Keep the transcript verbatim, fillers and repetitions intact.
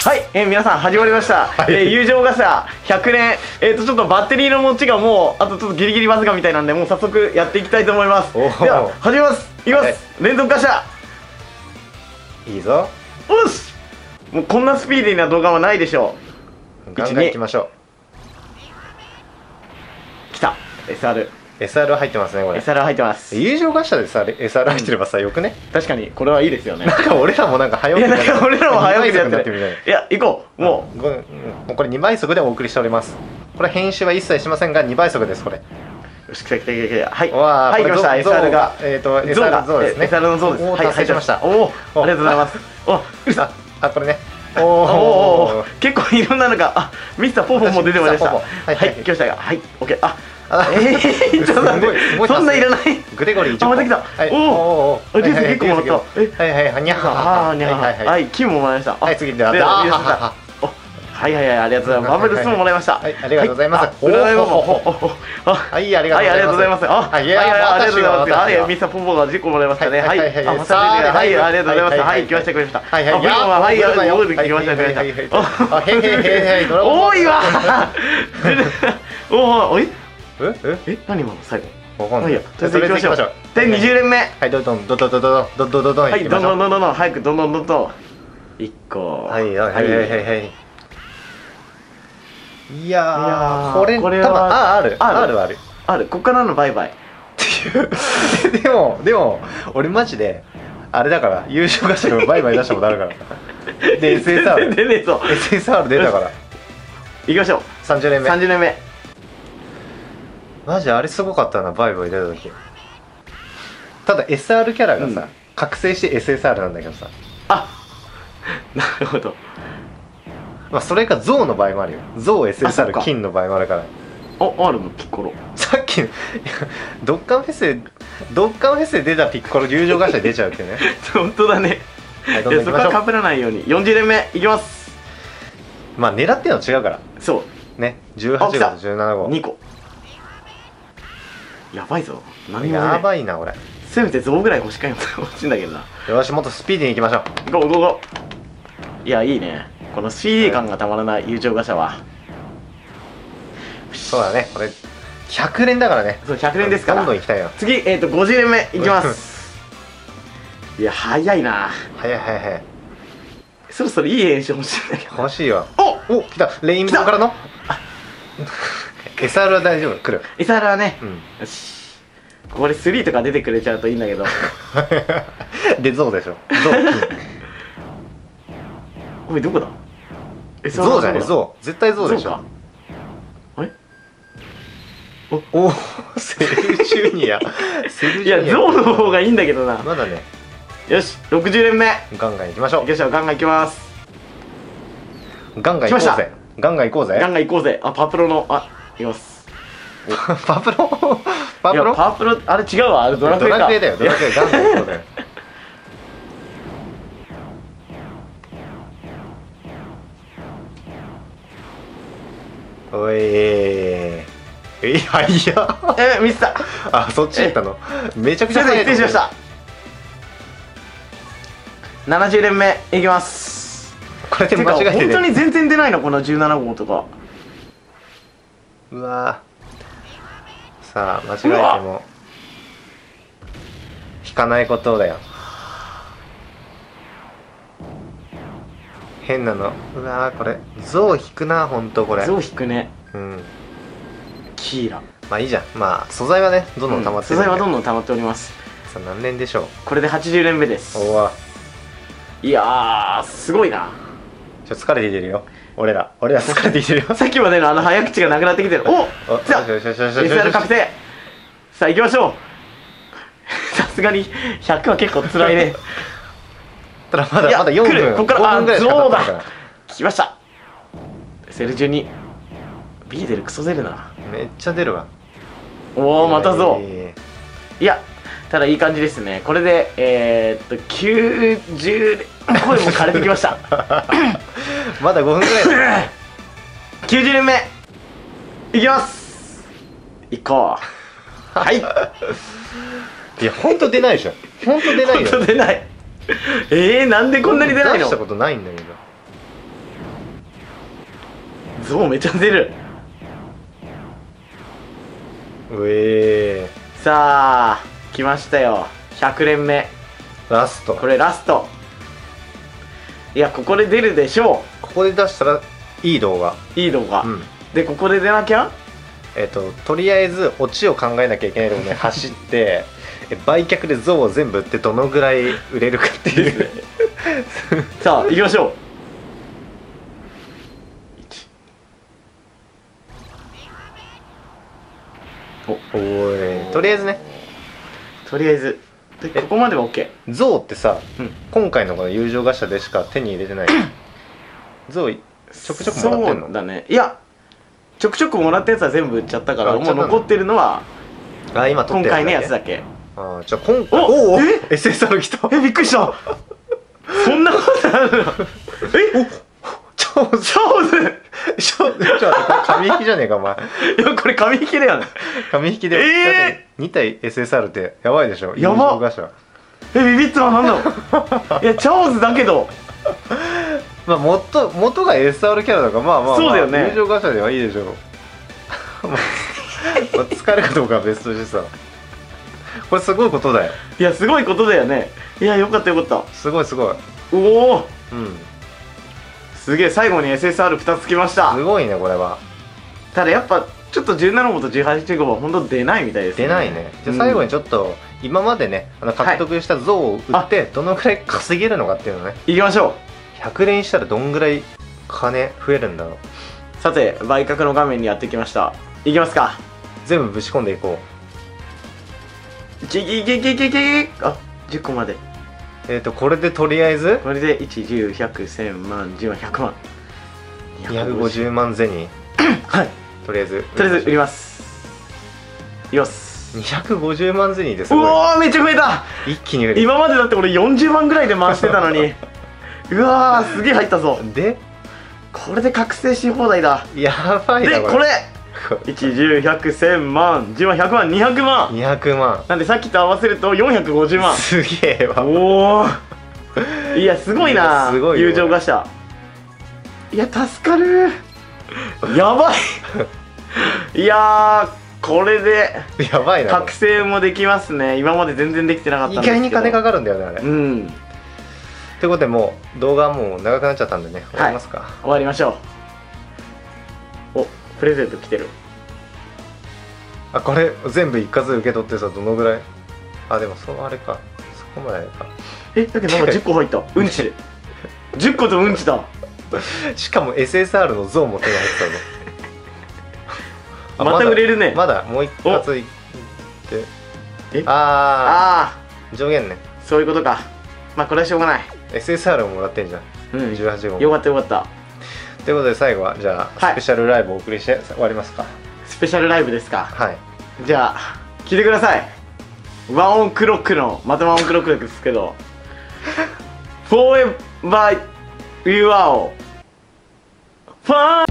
はい、えー、皆さん始まりました、はい、えー、友情ガチャひゃくねん、えーとちょっとバッテリーの持ちがもうあとちょっとギリギリわずかみたいなんで、もう早速やっていきたいと思います。では始めます。いきます、はい、連続ガシャいいぞ。 おし、もうこんなスピーディーな動画はないでしょう。 ガンガンいきましょう。きた エスアール。 エスアール 入ってますねこれ。 エスアール 入ってます。 友情ガシャでさ エスアール 入ってればさ、よくね。 確かにこれはいいですよね。 なんか俺らもなんか早送り、いやなんか俺らも早送りやってる。いや行こう。もう、 うん、もうこれにばい速でお送りしております。これ編集は一切しませんがにばい速ですこれ。 よし、来た来た来た来た。はい。 わあ、 はい、来ました。エスアール が。 えっと、エスアール ゾウですね。 エスアール のゾウです。 はい、達成しました。 おお、ありがとうございます。お、うさ。 あ、これね。 おお、結構いろんなのが、あ、ミスターポンポンも出てまいりました。はい、来ましたが、はい、オッケー。あ、ええ、ちょっと待って、そんないらない。 グレゴリー。 あ、また来た。おお、リュウス結構もらった。 え、はいはい、にゃは。 あ、にゃは。はい、金ももらいました。 はい、次で、あ、 はいはいはい、ありがとうございます。バブルスももらいました。 はい、ありがとうございます。 おお、はい、 ありがとうございます。 あ、はい、ありがとうございます。はい、ミスターポンポンがじゅっこもらいましたね。はい、あ、また出て、はい、ありがとうございます。はい、来ました来ました。はいはい、はい、はい、はい、来ました来ました。あ、へへへへ、多いわ。おお、おい。ええ、何今の最後。わかんない。とりあえず行きましょう。で、にじゅうれんめ。 はい、どんどんどんどんどんどんどんどんどんどん。はい、どんどんどんどんどん、早くどんどんどんどん。一個。 はいはいはいはいはい。いやー、これ、これは、あ、ある、あるある。 ある、こっからのバイバイ。 でも、でも、俺マジで、あれだから、優勝ガシャのバイバイ出したことあるから。で、エスエスアール。 出ねえぞ。 エスエスアール 出たから。 行きましょう。 さんじゅうねんめ。 さんじゅうねんめ。 マジあれすごかったな、バイバイ出た時。ただ エスアール キャラがさ、覚醒して エスエスアール なんだけどさ。 あ、なるほど。 まあそれかゾウの場合もあるよ。ゾウ エスエスアール 金の場合もあるから。 あ、あるのピッコロ。 さっきのドッカンフェスでドッカンフェスで出たピッコロ友情ガシャ出ちゃうってね。 本当だね。 はい、どんどん行きましょう。 そこは被らないように。よんじゅうねんめいきます。 まあ狙ってるの違うから。 そうね。じゅうはちごとじゅうななご。 にこ。やばいぞ。 何やばいな俺。 せめてゾウぐらい欲しか欲しいんだけどな。 よし、もっとスピーディーに行きましょう。ゴーゴーゴー。いや、いいね。このスピーディー感がたまらない友情ガシャは。 そうだね、これひゃくねんだからね。 そう、ひゃくねんですから。 どんどん行きたいよ。 次、えっとごじゅうねんめいきます。いや、早いな。 早い早い早い。 そろそろいい演習欲しいんだけど。 欲しいよ。 おお、来た。レインボーからの エスアール は大丈夫。来る。 エスアール はね、よし。これスリーとか出てくれちゃうといいんだけど。 で、ゾウでしょ。ゾウ。 おい、どこだ。 ゾウじゃない、ゾウ。絶対ゾウでしょ。 あれ。 おお、セルジュニア。セルジュニア。いや、ゾウの方がいいんだけどな。 まだね。 よし、ろくじゅうねんめ。 ガンガン行きましょう。 行きましょう、ガンガン行きます。 ガンガン行こうぜ。ガンガン行こうぜ。 ガンガン行こうぜ。あ、パープロの、あ、行きます。 パープロパープロパープロ、あれ違うわ。あれドラクエか。 ドラクエだよ、ドラクエ。ガンガン行こうぜ。おいー。え、はいや。 え、ミスった。 あ、そっち行ったの。めちゃくちゃ早い。失礼しました。ななじゅうねんめいきます。 これで間違えてる。 本当に全然出ないのこのじゅうななごうとか。 うわー。さあ、間違えても引かないことだよ。変なの。うわー、これゾウ引くな、ほんとこれ。 ゾウ引くね。 うん。 キーラ。 まあいいじゃん。まあ素材はね、どんどん溜まってる、 素材はどんどん溜まっております。 さあ、何年でしょう。 これではちじゅうねんめです。 おわ。 いやー、すごいな。 ちょっと疲れてきてるよ。俺ら俺ら疲れてきてるよ。 さっきまでのあの早口がなくなってきてる。おっ、じゃあ エスアール 確定。さあ行きましょう。さすがにひゃくは結構つらいね。 ただまだまだよんぷん、 ここからごふんぐらいしか経ってないから。 来ました。セルジュに B 出る。クソ出るな。 めっちゃ出るわ。 おお、またぞ。いや、ただいい感じですね。これでえー、っときゅうじゅう、声も枯れてきました。 まだごふんぐらい。 きゅうじゅうねんめいきます。行こう。はい。 いや、ほんと出ないでしょ。ほんと出ないよ。 ほんと出ない。えー、なんでこんなに出ないの。 出したことないんだけど。 ゾウめっちゃ出る。 うえー、さあ来ましたよ、ひゃく連目ラスト。 これラスト。いやここで出るでしょう。ここで出したらいい動画、 いい動画、うん、でここで出なきゃえっととりあえずオチを考えなきゃいけないので走って売却で像を全部売ってどのぐらい売れるかっていうさあ行きましょう。 おおい、とりあえずね、 とりあえずでここまでは OK。 像ってさ、 うん、 今回のこの友情ガシャでしか手に入れてない像ちょくちょくもらってんの？ そうだね。いやちょくちょくもらったやつは全部売っちゃったから、もう残ってるのはあ今今回のやつだけ。 ああ、じゃあ今回おお エスエスアール 来た。 えびっくりした。そんなことあるの？え超上手上手。ちょっと紙引きじゃねえかお前。 いやこれ紙引きだよね。 紙引きで、えー、に体 エスエスアール ってやばいでしょ。 やばっ。えビビッツは何だろう。いやチャオズだけどまあ元元が エスアール キャラだからまあまあ、まあ、 そうだよね。 友情ガシャではいいでしょう。まあ使えるかどうかは別としてさ、これすごいことだよ。 いやすごいことだよね。いやよかったよかった。 すごいすごい。 おお、うん、すげえ。最後に エスエスアールふた つきました。 すごいねこれは。 ただやっぱちょっとじゅうなな号とじゅうはち号は本当出ないみたいですね。 出ないね。じゃあ最後にちょっと、うん、今までねあの獲得した像を売ってどのくらい稼げるのかっていうのねいきましょう。ひゃく連したらどんぐらい金増えるんだろう。 さて売却の画面にやってきました。いきますか。 全部ぶち込んでいこう。いけいけいけいけいけ。あじゅっこまで。 えっとこれでとりあえずこれでいち、じゅう、ひゃく、せんまん、じゅうまん、ひゃくまん、 にひゃくごじゅうまん銭はい、 とりあえずとりあえず売ります。よしにひゃくごじゅうまん銭ですごい。 うわーめっちゃ増えた。 一気に売れる。 今までだって俺よんじゅうまんぐらいで回してたのにうわーすげえ入ったぞ。 でこれで覚醒し放題だ。 やばいな。 でこれいち、じゅう、ひゃく、せんまん、じゅうまん、ひゃくまん、にひゃくまん、 にひゃくまんなんでさっきと合わせるとよんひゃくごじゅうまん。 すげえわ。 おおいやすごいな。 すごい友情ガシャ。いや助かる。やばいいやーこれでやばいな。 覚醒もできますね。今まで全然できてなかったんですけど意外に金かかるんだよねあれ。 うんということでもう動画はもう長くなっちゃったんでね終わりますか。はい、 終わりましょう。おプレゼント来てる。 あこれ全部一括受け取ってさどのぐらい。あでもそうあれかそこまであれか。 えだけどなんかじゅっこ入った。うんちじゅっことうんちだ。 しかも エスエスアール の像も手に入ってたのまた売れるね。 まだもう一発いってえああ上限ね。 そういうことか。まあこれはしょうがない。 エスエスアール ももらってんじゃん、うん、じゅうはち号。 よかったよかった。 ということで最後はじゃあスペシャルライブをお送りして終わりますか。 スペシャルライブですか。 はい。 じゃあ聞いてください。ワンオンクロックのまたワンオンクロックですけどフォーエバーユアをファン